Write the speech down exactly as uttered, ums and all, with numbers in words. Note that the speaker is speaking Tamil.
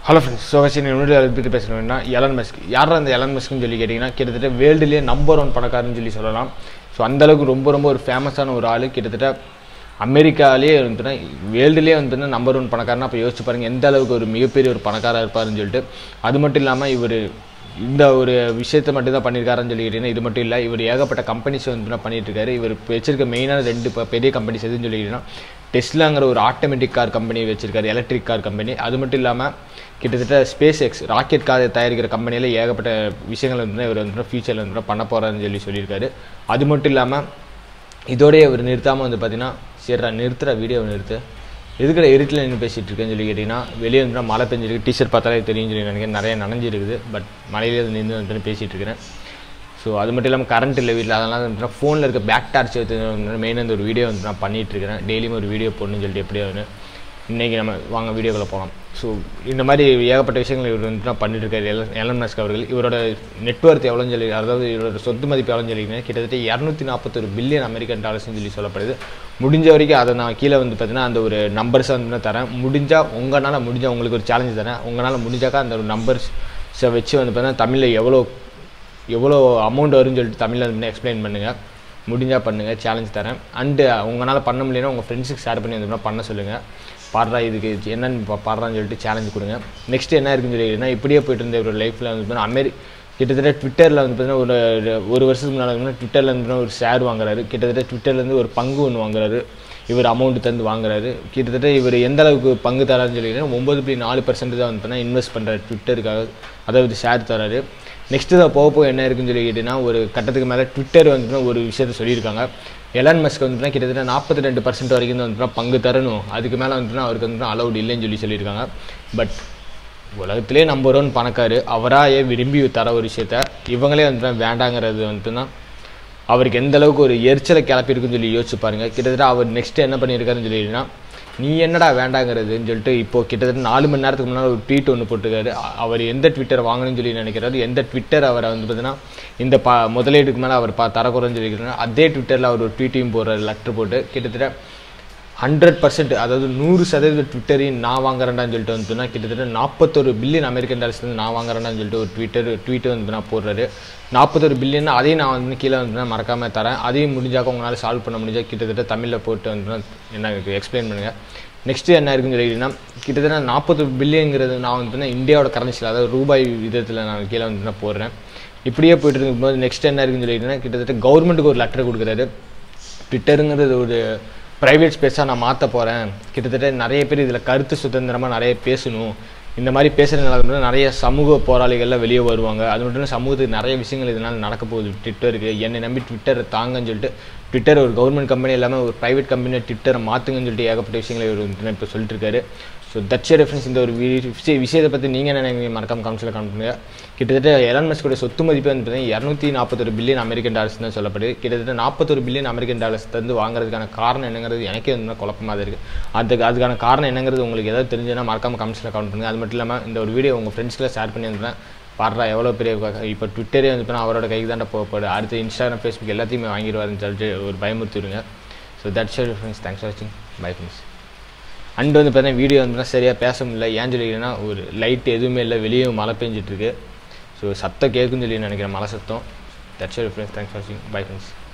Hello friends, so guys, in video பத்தி பேசணும்னா Elon Musk. யாரா அந்த Elon Musk னு சொல்லி கேட்டிங்கனா கிட்டத்தட்ட வேர்ல்ட்லயே நம்பர் ஒன் பணக்காரன்னு சொல்லி சொல்லலாம். சோ அந்த அளவுக்கு ரொம்ப ரொம்ப ஒரு ஃபேமஸான ஒரு ஆளு கிட்டத்தட்ட அமெரிக்காலயே வந்து வேர்ல்ட்லயே வந்து நம்பர் ஒன் பணக்காரனா அப்ப யோசிச்சு பாருங்க எந்த அளவுக்கு ஒரு மிகப்பெரிய ஒரு பணக்காரரா இருப்பாருன்னு சொல்லிட்டு. அது மட்டும் இல்லாம இவர் இந்த ஒரு விஷயத்தை மட்டும் தான் பண்ணிருக்காருன்னு சொல்லி கேட்டிங்கனா இது மட்டும் இல்ல இவர் ஏகப்பட்ட கம்பெனிஸ் வந்து பண்ணிட்டு இருக்காரு. இவர் வச்சிருக்க மெயினான ரெண்டு பெரிய கம்பெனிஸ் எதுன்னு சொல்லி கேட்டிங்கனா டெஸ்லாங்கற ஒரு ஆட்டோமேட்டிக் கார் கம்பெனி வச்சிருக்காரு, எலக்ட்ரிக் கார் கம்பெனி. அது மட்டும் இல்லாம கிட்டத்தட்ட ஸ்பேஸ் எக்ஸ் ராக்கெட் கார் தயாரிக்கிற கம்பெனியில ஏகப்பட்ட விஷயங்கள் வந்து இவர் வந்து ஃபியூச்சர்ல வந்து பண்ண போறாருன்னு சொல்லி சொல்லியிருக்காரு. அது மட்டும் இல்லாம இதோடய இவர் நிறுத்தாம வந்து பார்த்தீங்கன்னா சரிடா நிறுத்துற வீடியோவை நிறுத்து எதுக்கட இருட்டில் நின்று பேசிகிட்டு இருக்கேன்னு சொல்லி கேட்டிங்கன்னா வெளியே வந்து மழை பெஞ்சிருக்கு, டிஷர்ட் பார்த்தாலே தெரியும் சொல்லி நினைக்கிறேன், நிறைய நனைஞ்சிருக்குது. பட் மழையிலே நின்று வந்து பேசிகிட்டு இருக்கிறேன். ஸோ அது மட்டும் இல்லாமல் கரண்ட் இல்லை வீட்டில், அதனால் வந்து ஃபோனில் இருக்க பேக் டார்ச் எடுத்து மெயினாக இந்த ஒரு வீடியோ வந்து நான் பண்ணிகிட்டு இருக்கிறேன். டெய்லியும் ஒரு வீடியோ போடணும்னு சொல்லிட்டு எப்படியோ ஒன்று இன்றைக்கி நம்ம வாங்க வீடியோக்குள்ளே போகலாம். ஸோ இந்த மாதிரி ஏகப்பட்ட விஷயங்கள் இவர் வந்து நான் பண்ணிட்டு இருக்காரு எலன் மஸ்க் அவர்கள். இவரோட நெட்வொர்த் எவ்வளோன்னு சொல்லி, அதாவது இவரோட சொத்து மதிப்பு எவ்வளோன்னு சொல்லிங்கன்னா கிட்டத்தட்ட இரநூத்தி நாற்பத்தொரு பில்லியன் அமெரிக்கன் டாலர்ஸ்னு சொல்லி சொல்லப்படுது. முடிஞ்ச வரைக்கும் அதை நான் கீழே வந்து பார்த்தீங்கன்னா அந்த ஒரு நம்பர்ஸை வந்து தரேன். முடிஞ்சால் உங்களால் முடிஞ்சால் உங்களுக்கு ஒரு சேலஞ்சு தரேன். உங்களால் முடிஞ்சாக்கா அந்த ஒரு நம்பர்ஸை வச்சு வந்து பார்த்தீங்கன்னா தமிழில் எவ்வளோ எவ்வளோ அமௌண்ட் வரும்னு சொல்லிட்டு தமிழில் வந்து எக்ஸ்பிளைன் பண்ணுங்கள். முடிஞ்சால் பண்ணுங்கள், சேலஞ்ச் தரேன். அண்டு உங்களால் பண்ண முடியலன்னா உங்கள் ஃப்ரெண்ட்ஸுக்கு ஷேர் பண்ணி வந்து பண்ண சொல்லுங்கள். பாடுறா இதுக்கு என்னென்னு பாடுறான்னு சொல்லிட்டு சேலஞ்சு கொடுங்க. நெக்ஸ்ட் என்ன இருக்குன்னு சொல்லிங்கன்னா இப்படியே போய்ட்டு இருந்த ஒரு லைஃப்பில் வந்து பார்த்தீங்கன்னா அமெரி கிட்டத்தட்ட ட்விட்டரில் வந்து பார்த்தீங்கன்னா ஒரு ஒரு வருஷத்துக்கு முன்னாடி ட்விட்டரில் வந்து ஒரு ஷேர் வாங்குறாரு. கிட்டத்தட்ட ட்விட்டர்லேருந்து ஒரு பங்கு ஒன்று வாங்குறாரு. இவர் அமௌண்ட் தந்து வாங்குறாரு. கிட்டத்தட்ட இவர் எந்த அளவுக்கு பங்கு தராருன்னு சொல்லிங்கன்னா ஒம்பது புள்ளி நாலு பர்சன்ட் தான் வந்து பார்த்தீங்கன்னா இன்வெஸ்ட் பண்ணுறாரு ட்விட்டருக்காக, அதாவது ஷேர் தராரு. நெக்ஸ்ட்டு தான் போக போக என்ன இருக்குன்னு சொல்லி கேட்டிங்கன்னா ஒரு கட்டத்துக்கு மேலே ட்விட்டர் வந்து ஒரு விஷயத்த சொல்லியிருக்காங்க. எலான் மஸ்க் வந்து கிட்டத்தட்ட நாற்பத்தி ரெண்டு பர்சன்ட் வரைக்கும் தான் வந்து பங்கு தரணும், அதுக்கு மேலே வந்து அவருக்கு வந்து அலௌட் இல்லைன்னு சொல்லி சொல்லியிருக்காங்க. பட் உலகத்திலே நம்பர் ஒன் பணக்காரு அவராக விரும்பி தர ஒரு விஷயத்த இவங்களே வந்து வேண்டாங்கிறது வந்துன்னா அவருக்கு எந்த அளவுக்கு ஒரு எரிச்சலை கிளப்பியிருக்குன்னு சொல்லி யோசிச்சு பாருங்கள். கிட்டத்தட்ட அவர் நெக்ஸ்ட்டு என்ன பண்ணியிருக்காருன்னு சொல்லிட்டுனா நீ என்னடா வேண்டாங்கிறதுன்னு சொல்லிட்டு இப்போது கிட்டத்தட்ட நாலு மணி நேரத்துக்கு முன்னால் ஒரு ட்வீட் ஒன்று போட்டிருக்காரு. அவர் எந்த ட்விட்டர் வாங்கணும்னு சொல்லி நினைக்கிறாரு, எந்த ட்விட்டர் அவரை வந்து பார்த்தீங்கன்னா இந்த பா முதலீடுக்கு மேலே அவர் பா தரக்குறன்னு சொல்லிக்கிறாரு. அதே ட்விட்டரில் அவர் ஒரு ட்வீட்டையும் போடுறாரு, லெட்டர் போட்டு கிட்டத்தட்ட ஹண்ட்ரட் பர்சன்ட் அதாவது நூறு சதவீத ட்விட்டரையும் நான் வாங்குறேன்டான்னு சொல்லிட்டு வந்துன்னா கிட்டத்தட்ட நாற்பத்தொரு பில்லியன் அமெரிக்கன் டாலர்ஸ்லேருந்து நான் வாங்குறேன்னு சொல்லிட்டு ஒரு ட்விட்டர் ட்வீட்டு வந்து நான் போடுறாரு. நாற்பத்தொரு பில்லியன் அதையும் நான் வந்து கீழே வந்து மறக்காமல் தரேன். அதையும் முடிஞ்சாக்க உங்களால் சால்வ் பண்ண முடிஞ்சால் கிட்டத்தட்ட தமிழில் போட்டு வந்து என்ன எக்ஸ்பிளைன் பண்ணுங்கள். நெக்ஸ்ட்டு என்ன இருக்குன்னு சொல்லிட்டீங்கன்னா கிட்டத்தட்ட நாற்பது பில்லியங்கிறது நான் வந்து இந்தியாவோட கரன்சியில் அதாவது ரூபாய் விதத்தில் நான் கீழே வந்து நான் போடுறேன். இப்படியே போய்ட்டு இருக்கும்போது நெக்ஸ்ட் என்ன இருக்குன்னு சொல்லிட்டீங்கன்னா கிட்டத்தட்ட கவர்மெண்ட்டுக்கு ஒரு லெட்டர் கொடுக்குறாரு. ட்விட்டருங்கிறது ஒரு ப்ரைவேட் ஸ்பேஸாக நான் மாற்ற போகிறேன். கிட்டத்தட்ட நிறைய பேர் இதில் கருத்து சுதந்திரமாக நிறைய பேசணும். இந்த மாதிரி பேசுகிறதுனால நிறைய சமூக போராளிகள்லாம் வெளியே வருவாங்க. அது மட்டும் இல்லை சமூகத்துக்கு நிறைய விஷயங்கள் இதனால் நடக்க போகுது. ட்விட்டருக்கு என்னை நம்பி ட்விட்டரை தாங்கன்னு சொல்லிட்டு ட்விட்டர் ஒரு கவர்மெண்ட் கம்பெனி இல்லாமல் ஒரு ப்ரைவேட் கம்பெனியை ட்விட்டரை மாற்றுங்கன்னு சொல்லிட்டு ஏகப்பட்ட விஷயங்களை இவர் இப்போ சொல்லிட்டு இருக்காரு. So that's your reference. இந்த ஒரு விஷய விஷயத்தை பற்றி நீங்கள் என்ன நினைக்கிறீங்க மறக்காம கமெண்ட்ஸில் கமெண்ட் பண்ணுங்கள். கிட்டத்தட்ட எலான் மஸ்கோட சொத்து மதிப்பு வந்து பார்த்தீங்கன்னா இரநூத்தி நாற்பத்தொரு பில்லியன் அமெரிக்கன் டாலர்ஸ் தான் சொல்லப்படுது. கிட்டத்தட்ட நாற்பத்தொரு பில்லியன் அமெரிக்கன் டாலர்ஸ் தந்து வாங்குறதுக்கான காரணம் என்னங்கிறது எனக்கே வந்து குழப்பமாக இருக்குது. அதுக்கு அதுக்கான காரணம் என்னங்கிறது உங்களுக்கு ஏதாவது தெரிஞ்சுன்னா மறக்காம கமெண்ட்ஸில் கமெண்ட் பண்ணுங்கள். அது மட்டும் இல்லாமல் இந்த ஒரு வீடியோ உங்கள் ஃப்ரெண்ட்ஸ்க்குலாம் ஷேர் பண்ணி வந்துட்டேன். பாடுறா எவ்வளோ பெரிய இப்போ ட்விட்டரே வந்து இப்போ அவரோட கைக்கு தாண்ட போகப்படுது. அடுத்து இன்ஸ்டாகிராம் ஃபேஸ்புக் எல்லாத்தையுமே வாங்கிடுவாருன்னு சொல்லிட்டு ஒரு பயமுறுத்திடுங்க. So that's your friends. Thanks for வாட்சிங். Bye friends. அண்ட் வந்து பார்த்தீங்கன்னா வீடியோ வந்து சரியாக பேச முடியல. ஏன் சொல்லிக்கிறேன்னா ஒரு லைட் எதுவுமே இல்லை, வெளியே மழை பெஞ்சிட்ருக்கு. ஸோ சத்தம் கேட்குன்னு சொல்லி நினைக்கிறேன், மழை சத்தம். That's your friends. Thanks for வாட்சிங். Bye friends.